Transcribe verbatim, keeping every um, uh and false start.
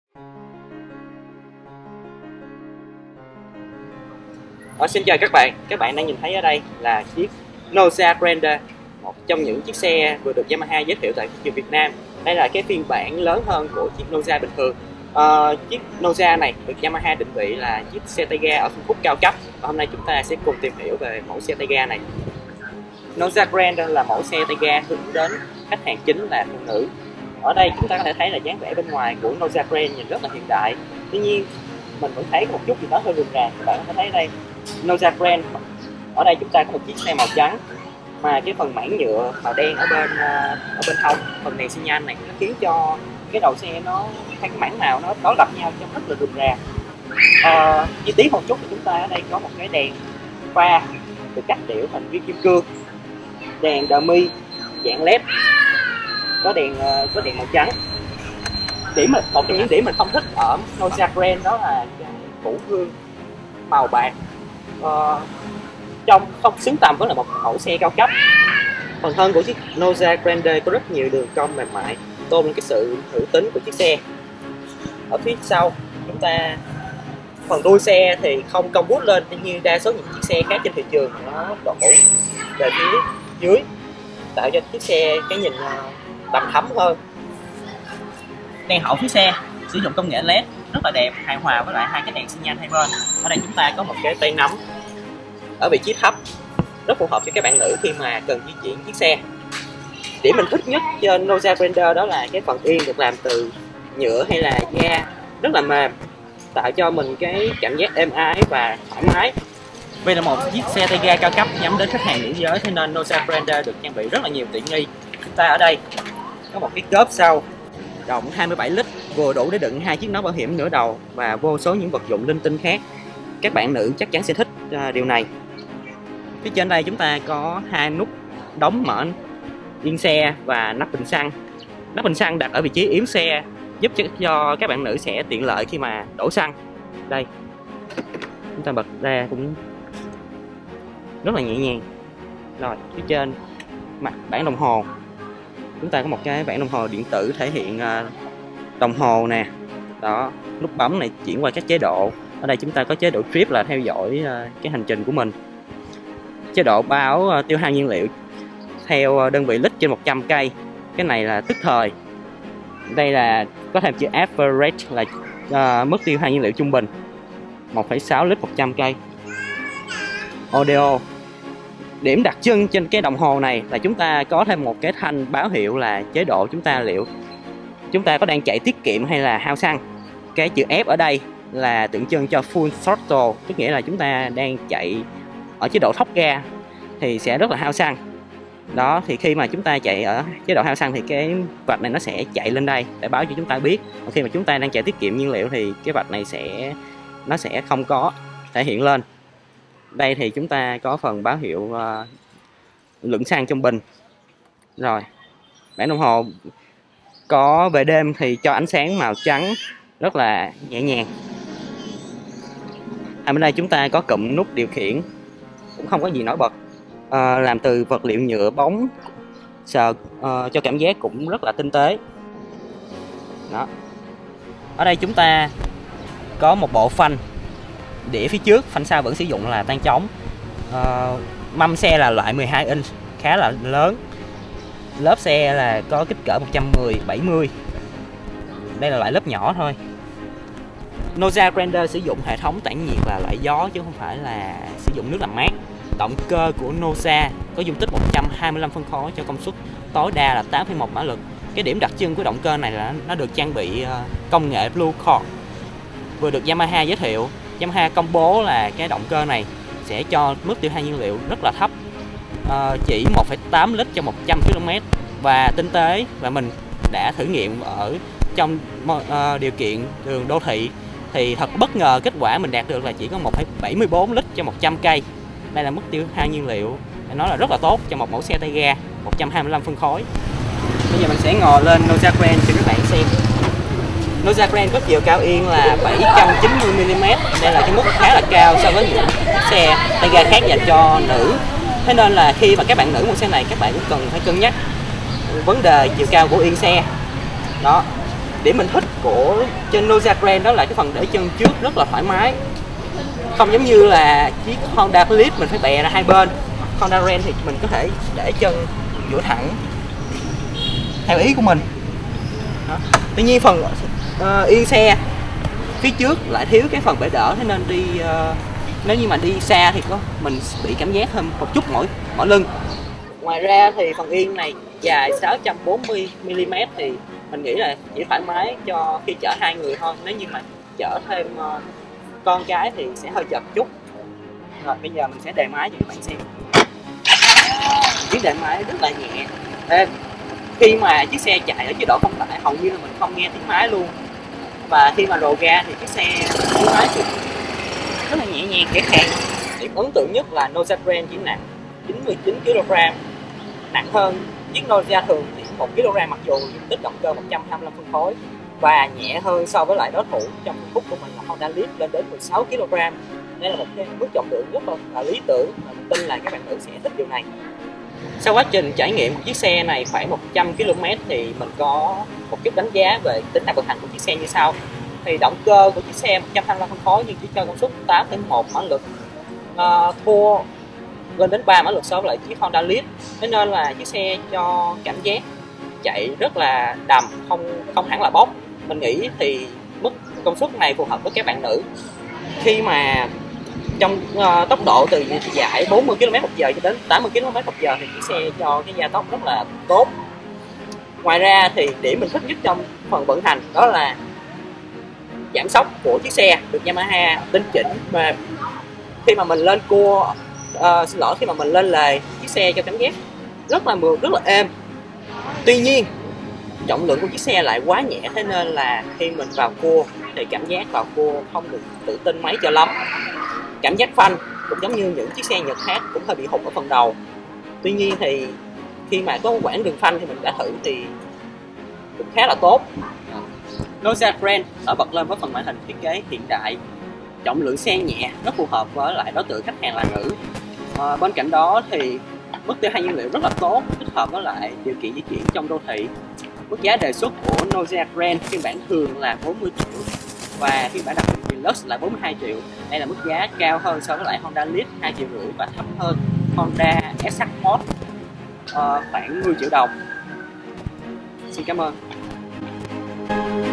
Ờ, xin chào các bạn, các bạn đang nhìn thấy ở đây là chiếc Noza Grandeur, một trong những chiếc xe vừa được Yamaha giới thiệu tại thị trường Việt Nam. Đây là cái phiên bản lớn hơn của chiếc Noza bình thường. Ờ, chiếc Noza này được Yamaha định vị là chiếc xe tay ga ở phân khúc cao cấp, và hôm nay chúng ta sẽ cùng tìm hiểu về mẫu xe tay ga này. Noza Grandeur là mẫu xe tay ga hướng đến khách hàng chính là phụ nữ. Ở đây chúng ta có thể thấy là dáng vẻ bên ngoài của Noza Grandeur nhìn rất là hiện đại, tuy nhiên mình vẫn thấy có một chút gì đó hơi rườm rà. Các bạn có thể thấy đây, Noza Grandeur ở đây chúng ta có một chiếc xe màu trắng, mà cái phần mảng nhựa màu đen ở bên ở bên hông phần đèn xi nhan này nó khiến cho cái đầu xe nó hai cái mảng màu nó đối lập nhau trông rất là rườm rà. À, chi tiết một chút thì chúng ta ở đây có một cái đèn pha được cắt đẽo thành viên kim cương, đèn dummy dạng led, có đèn có đèn màu trắng. Điểm mình một trong những điểm mình không thích ở Noza Grandeur đó là cái củ gương màu bạc, uh, trông không xứng tầm với là một mẫu xe cao cấp. Phần thân của chiếc Noza Grandeur có rất nhiều đường cong mềm mại, tôn lên cái sự nữ tính của chiếc xe. Ở phía sau chúng ta phần đuôi xe thì không cong vút lên như đa số những chiếc xe khác trên thị trường, nó đổ về phía dưới tạo cho chiếc xe cái nhìn đầm thắm hơn. Đèn hậu phía xe sử dụng công nghệ led rất là đẹp, hài hòa với lại hai cái đèn xi nhan hai bên. Ở đây chúng ta có một cái tay nắm ở vị trí thấp, rất phù hợp cho các bạn nữ khi mà cần di chuyển chiếc xe. Điểm mình thích nhất trên Noza Grandeur đó là cái phần yên được làm từ nhựa hay là da rất là mềm, tạo cho mình cái cảm giác êm ái và thoải mái. Vì là một chiếc xe tay ga cao cấp nhắm đến khách hàng nữ giới, thế nên Noza Grandeur được trang bị rất là nhiều tiện nghi. Chúng ta ở đây có một cái cốp sau rộng hai mươi bảy lít, vừa đủ để đựng hai chiếc nón bảo hiểm nửa đầu và vô số những vật dụng linh tinh khác. Các bạn nữ chắc chắn sẽ thích uh, điều này. Phía trên đây chúng ta có hai nút đóng mở yên xe và nắp bình xăng. Nắp bình xăng đặt ở vị trí yếm xe, giúp cho các bạn nữ sẽ tiện lợi khi mà đổ xăng. Đây, chúng ta bật ra cũng rất là nhẹ nhàng. Rồi, phía trên mặt bảng đồng hồ, chúng ta có một cái bảng đồng hồ điện tử thể hiện uh, đồng hồ nè. Đó, nút bấm này chuyển qua các chế độ. Ở đây chúng ta có chế độ trip là theo dõi uh, cái hành trình của mình. Chế độ báo uh, tiêu hao nhiên liệu theo đơn vị lít trên một trăm cây. Cái này là tức thời. Đây là có thêm chữ average là uh, mức tiêu hao nhiên liệu trung bình, một phẩy sáu lít một trăm cây. Audio. Điểm đặc trưng trên cái đồng hồ này là chúng ta có thêm một cái thanh báo hiệu là chế độ chúng ta liệu chúng ta có đang chạy tiết kiệm hay là hao xăng. Cái chữ F ở đây là tượng trưng cho full throttle, tức nghĩa là chúng ta đang chạy ở chế độ thốc ga thì sẽ rất là hao xăng. Đó, thì khi mà chúng ta chạy ở chế độ hao xăng thì cái vạch này nó sẽ chạy lên đây để báo cho chúng ta biết. Còn khi mà chúng ta đang chạy tiết kiệm nhiên liệu thì cái vạch này sẽ nó sẽ không có thể hiện lên. Đây thì chúng ta có phần báo hiệu uh, lượng xăng trong bình. Rồi, bảng đồng hồ có về đêm thì cho ánh sáng màu trắng rất là nhẹ nhàng. À, bên đây chúng ta có cụm nút điều khiển, cũng không có gì nổi bật, à, làm từ vật liệu nhựa bóng, sờ uh, cho cảm giác cũng rất là tinh tế. Đó. Ở đây chúng ta có một bộ phanh đĩa phía trước, phanh sau vẫn sử dụng là tang chống. Uh, mâm xe là loại mười hai inch, khá là lớn. Lớp xe là có kích cỡ một trăm mười bảy mươi. Đây là loại lớp nhỏ thôi. Noza Grandeur sử dụng hệ thống tản nhiệt và loại gió chứ không phải là sử dụng nước làm mát. Động cơ của Noza có dung tích một trăm hai mươi lăm phân khối cho công suất tối đa là tám phẩy một mã lực. Cái điểm đặc trưng của động cơ này là nó được trang bị công nghệ Blue Core, vừa được Yamaha giới thiệu. Yamaha công bố là cái động cơ này sẽ cho mức tiêu hao nhiên liệu rất là thấp, à, chỉ một phẩy tám lít cho một trăm ki lô mét và tinh tế, và mình đã thử nghiệm ở trong uh, điều kiện đường đô thị thì thật bất ngờ, kết quả mình đạt được là chỉ có một phẩy bảy mươi tư lít cho một trăm cây. Đây là mức tiêu hao nhiên liệu nó là rất là tốt cho một mẫu xe tay ga một trăm hai mươi lăm phân khối. Bây giờ mình sẽ ngồi lên Noza Grandeur cho các bạn xem. Noza Grandeur có chiều cao yên là bảy trăm chín mươi mi li mét. Đây là cái mức khá là cao so với những xe tay ga khác dành cho nữ. Thế nên là khi mà các bạn nữ mua xe này, các bạn cũng cần phải cân nhắc vấn đề chiều cao của yên xe. Đó. điểm mình thích của trên Noza Grand đó là cái phần để chân trước rất là thoải mái, không giống như là chiếc Honda Clip mình phải bè ra hai bên. Honda Grand thì mình có thể để chân giữa thẳng theo ý của mình đó. Tuy nhiên phần uh, yên xe phía trước lại thiếu cái phần bệ đỡ, thế nên đi uh, nếu như mà đi xa thì có mình bị cảm giác hơn một chút mỏi mỏi lưng. Ngoài ra thì phần yên này dài sáu trăm bốn mươi mi li mét thì mình nghĩ là chỉ thoải mái cho khi chở hai người thôi. Nếu như mà chở thêm uh, con cái thì sẽ hơi chật chút. Rồi bây giờ mình sẽ đề máy cho các bạn xem. Chiếc đề máy rất là nhẹ, êm. Khi mà chiếc xe chạy ở chế độ không tải hầu như là mình không nghe tiếng máy luôn. Và khi mà rồ ga thì chiếc xe tiếng máy thì rất là nhẹ nhàng, khẽ khàng. Điểm ấn tượng nhất là Noza Grand chỉ nặng chín mươi chín ki lô gam, nặng hơn chiếc Noza thường thì một ki lô gam, mặc dù dung tích động cơ một trăm hai mươi lăm phân khối, và nhẹ hơn so với lại đối thủ trong phân khúc của mình là Honda Lead lên đến mười sáu ki lô gam. Đây là một cái mức trọng lượng rất là lý tưởng và mình tin là các bạn nữ sẽ thích điều này. Sau quá trình trải nghiệm của chiếc xe này khoảng một trăm ki lô mét thì mình có một chút đánh giá về tính năng vận hành của chiếc xe như sau. Thì động cơ của chiếc xe một trăm hai mươi lăm phân khối nhưng chỉ cho công suất tám phẩy một mã lực, uh, thua lên đến ba mã lực so với lại chiếc Honda Lead. Thế nên là chiếc xe cho cảm giác chạy rất là đầm, không không hẳn là bốc. Mình nghĩ thì mức công suất này phù hợp với các bạn nữ. Khi mà trong uh, tốc độ từ dải bốn mươi ki lô mét một giờ cho đến tám mươi ki lô mét một giờ thì chiếc xe cho cái gia tốc rất là tốt. Ngoài ra thì điểm mình thích nhất trong phần vận hành đó là giảm sóc của chiếc xe được Yamaha tinh chỉnh mềm. Khi mà mình lên cua, uh, xin lỗi khi mà mình lên lề, chiếc xe cho cảm giác rất là mượt, rất là êm. Tuy nhiên trọng lượng của chiếc xe lại quá nhẹ, thế nên là khi mình vào cua thì cảm giác vào cua không được tự tin mấy cho lắm. Cảm giác phanh cũng giống như những chiếc xe Nhật khác, cũng hơi bị hụt ở phần đầu. Tuy nhiên thì khi mà có quãng đường phanh thì mình đã thử thì cũng khá là tốt. Noza Grand nổi bật lên với phần màn hình thiết kế hiện đại, trọng lượng xe nhẹ, rất phù hợp với lại đối tượng khách hàng là nữ. À, bên cạnh đó thì mức tiêu hao nhiên liệu rất là tốt, thích hợp với lại điều kiện di chuyển trong đô thị. Mức giá đề xuất của Noza Grand phiên bản thường là bốn mươi triệu và phiên bản đặc biệt Deluxe là bốn mươi hai triệu. Đây là mức giá cao hơn so với lại Honda Lead hai triệu rưỡi và thấp hơn Honda ét hát Sport uh, khoảng mười triệu đồng. Xin cảm ơn.